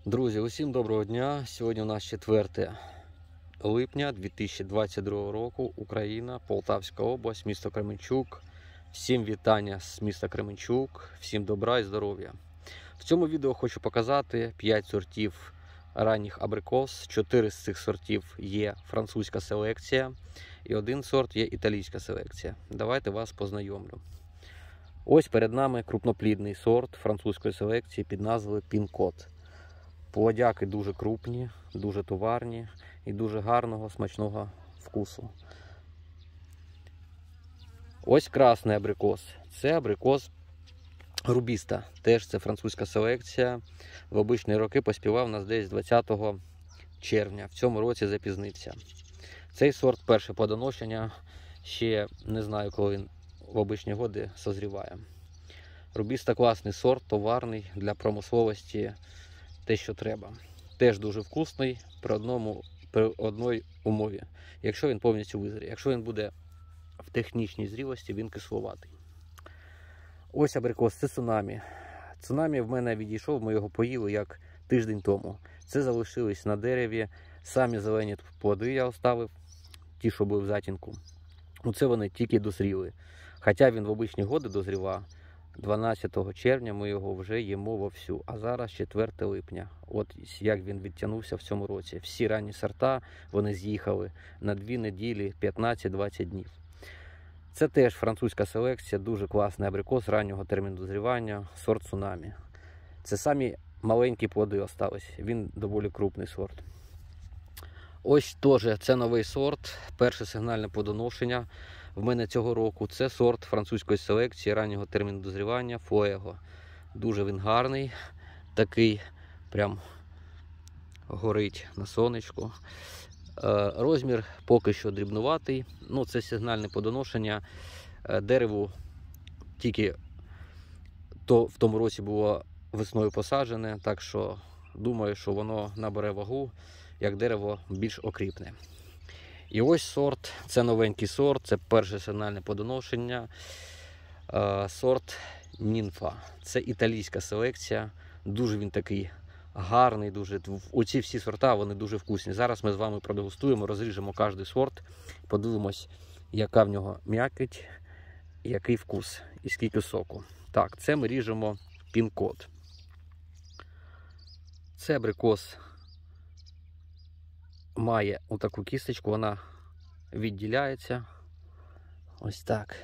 Друзі, усім доброго дня! Сьогодні у нас 4 липня 2022 року. Україна, Полтавська область, місто Кременчук. Всім вітання з міста Кременчук, всім добра і здоров'я. В цьому відео хочу показати 5 сортів ранніх абрикос. 4 з цих сортів є французька селекція і 1 сорт є італійська селекція. Давайте вас познайомлю. Ось перед нами крупноплідний сорт французької селекції під назвою Пін-кот. Плодяки дуже крупні, дуже товарні і дуже гарного, смачного вкусу. Ось красний абрикос. Це абрикос Рубіста. Теж це французька селекція. В обичні роки поспівав нас десь 20 червня. В цьому році запізнився. Цей сорт перше плодоношення. Ще не знаю, коли він в обичні годи созріває. Рубіста класний сорт, товарний, для промисловості. Те, що треба. Теж дуже вкусний при одній умові. Якщо він повністю визріє. Якщо він буде в технічній зрілості, він кисловатий. Ось абрикос, це цунамі. Цунамі в мене відійшов, ми його поїли як тиждень тому. Це залишились на дереві. Самі зелені плоди я оставив, ті, що були в затінку. Оце вони тільки дозріли. Хоча він в обичні годи дозрівав. 12 червня ми його вже їмо вовсю, а зараз 4 липня. От як він відтягнувся в цьому році. Всі ранні сорта, вони з'їхали на 2 неділі, 15-20 днів. Це теж французька селекція, дуже класний абрикос раннього терміну дозрівання, сорт цунамі. Це самі маленькі плоди остались, він доволі крупний сорт. Ось теж це новий сорт, перше сигнальне плодоношення в мене цього року. Це сорт французької селекції раннього терміну дозрівання Фуего. Дуже він гарний, такий прям горить на сонечку. Розмір поки що дрібнуватий. Ну, це сигнальне плодоношення. Дереву тільки в тому році було весною посаджене, так що думаю, що воно набере вагу, як дерево більш окріпне. І ось сорт, це новенький сорт, це перше сигнальне плодоношення, сорт Нінфа. Це італійська селекція, дуже він такий гарний, дуже. Оці всі сорта, вони дуже вкусні. Зараз ми з вами продегустуємо, розріжемо кожний сорт, подивимось, яка в нього м'якоть, який вкус і скільки соку. Так, це ми ріжемо Пін-кот. Це абрикос має отаку кісточку, вона відділяється. Ось так.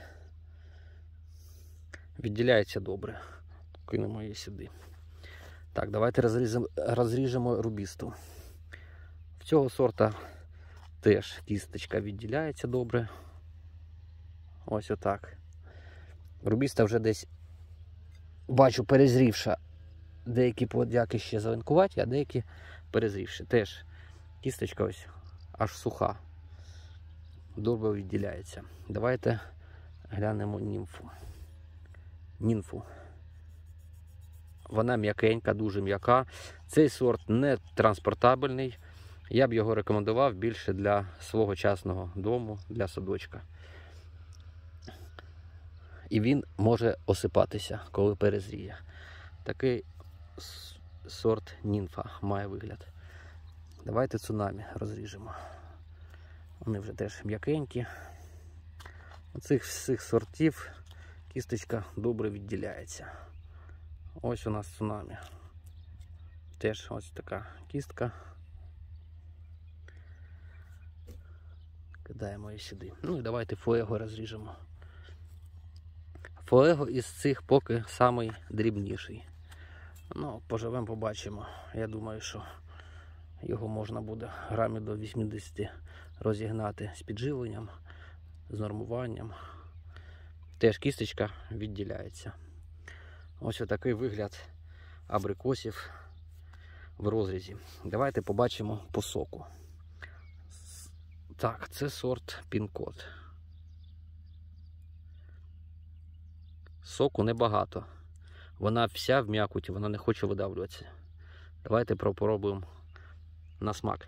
Відділяється добре. Кинемо її сюди. Так, давайте розріжемо рубісту. В цього сорта теж кісточка відділяється добре. Ось отак. Рубіста вже десь, бачу, перезрівша. Деякі плодяки ще зеленкуваті, а деякі перезрівші. Теж кісточка ось аж суха. Добре відділяється. Давайте глянемо нінфу. Вона м'якенька, дуже м'яка. Цей сорт не транспортабельний. Я б його рекомендував більше для свого частного дому, для садочка. І він може осипатися, коли перезріє. Такий сорт нінфа має вигляд. Давайте цунамі розріжемо. Вони вже теж м'якенькі. Оцих всіх сортів кісточка добре відділяється. Ось у нас цунамі. Теж ось така кістка. Кидаємо її сюди. Ну і давайте Фуего розріжемо. Фуего із цих поки самий дрібніший. Ну, поживемо, побачимо. Я думаю, що його можна буде грамів до 80 розігнати з підживленням, з нормуванням. Теж кісточка відділяється. Ось отакий вигляд абрикосів в розрізі. Давайте побачимо по соку. Так, це сорт Пін-кот. Соку небагато. Вона вся в м'якоті, вона не хоче видавлюватися. Давайте попробуємо на смак.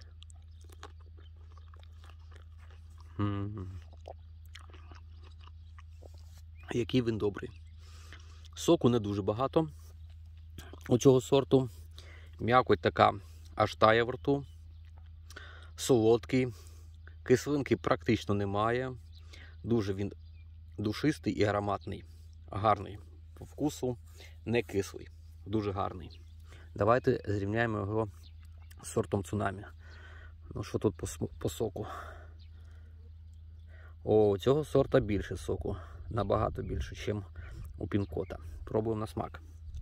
Який він добрий. Соку не дуже багато у цього сорту. М'якоть така аж тає в рту. Солодкий. Кислинки практично немає. Дуже він душистий і ароматний. Гарний. По вкусу не кислий. Дуже гарний. Давайте зрівняємо його з сортом Цунамі. Ну що тут по соку? О, у цього сорта більше соку. Набагато більше, ніж у Пінкота. Пробуємо на смак.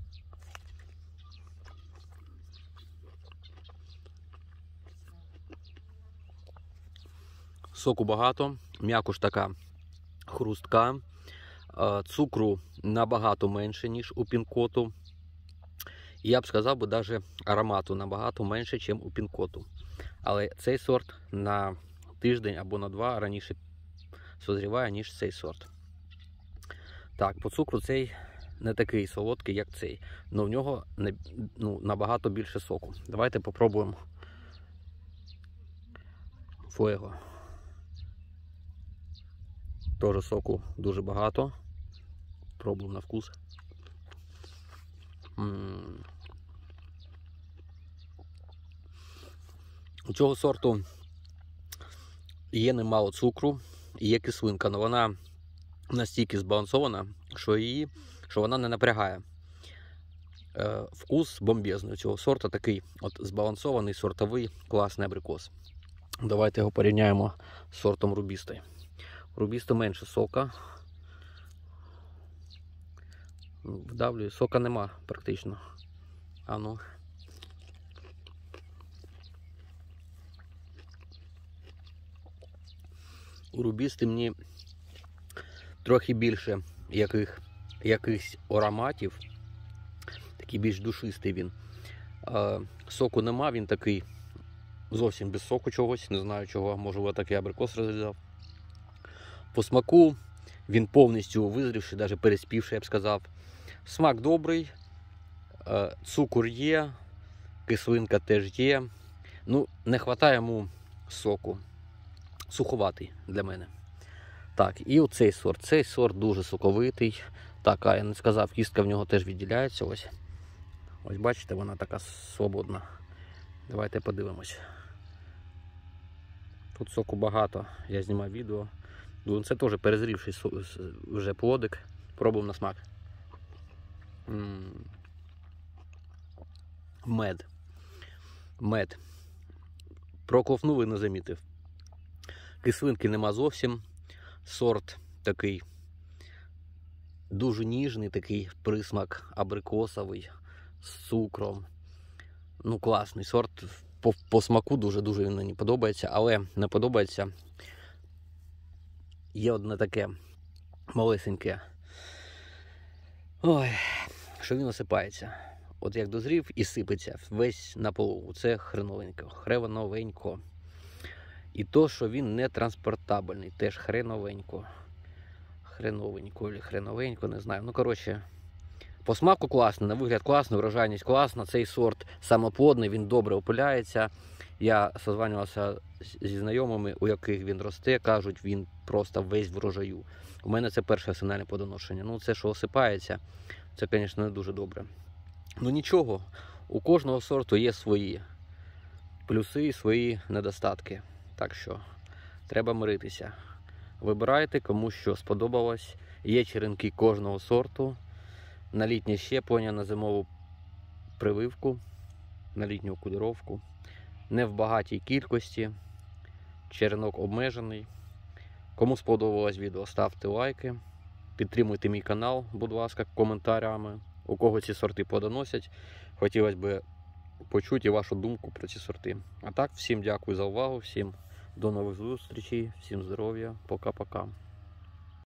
Соку багато, м'якош така хрустка. Цукру набагато менше, ніж у Пінкоту. І я б сказав, би, навіть аромату набагато менше, ніж у Пінкоту. Але цей сорт на тиждень або на 2 раніше созріває, ніж цей сорт. Так, по цукру цей не такий солодкий, як цей. Але в нього набагато більше соку. Давайте попробуємо Фуего. Теж соку дуже багато. Пробуємо на вкус. У цього сорту є немало цукру, і є кислинка, але вона настільки збалансована, що вона не напрягає. Вкус бомбезний у цього сорту, такий от збалансований, сортовий, класний абрикос. Давайте його порівняємо з сортом Рубісти. У Рубісти менше сока. Вдавлюю, сока нема практично. А ну. У Рубісти мені трохи більше якихось ароматів. Такий більш душистий він. Соку нема, він такий зовсім без соку чогось. Не знаю чого, може такий абрикос розрізав. По смаку він повністю визрівший, навіть переспівший, я б сказав. Смак добрий, цукор є, кислинка теж є. Ну, не вистачає йому соку. Суховатий для мене. Так, і оцей сорт. Цей сорт дуже соковитий. Так, я не сказав, кістка в нього теж відділяється. Ось бачите, вона така свободна. Давайте подивимось. Тут соку багато. Я знімав відео. Це теж перезрівший вже плодик. Пробуємо на смак. Мед. Проковтнув і не замітив. Кислинки нема зовсім. Сорт такий дуже ніжний, такий присмак абрикосовий з цукром. Ну, класний сорт. По смаку дуже-дуже він мені подобається, але не подобається. Є одне таке малесеньке. Ой, що він осипається. От як дозрів і сипеться весь на полову. Це хреновенько. І то, що він не транспортабельний, теж хреновенько, не знаю. Ну, коротше, по смаку класно, на вигляд класно, врожайність класна. Цей сорт самоплодний, він добре опиляється. Я созванювався зі знайомими, у яких він росте, кажуть, він просто весь в врожаю. У мене це перше осіннє плодоношення. Ну, це, що осипається, це, звісно, не дуже добре. Ну, нічого, у кожного сорту є свої плюси і свої недостатки. Так що, треба миритися. Вибирайте, кому що сподобалось. Є черенки кожного сорту. На літнє щеплення, на зимову прививку, на літню куліровку. Не в багатій кількості. Черенок обмежений. Кому сподобалось відео, ставте лайки. Підтримуйте мій канал, будь ласка, коментарями. У кого ці сорти плодоносять. Хотілося б почути вашу думку про ці сорти. А так, всім дякую за увагу, всім до нових зустрічей, всім здоров'я, пока-пока.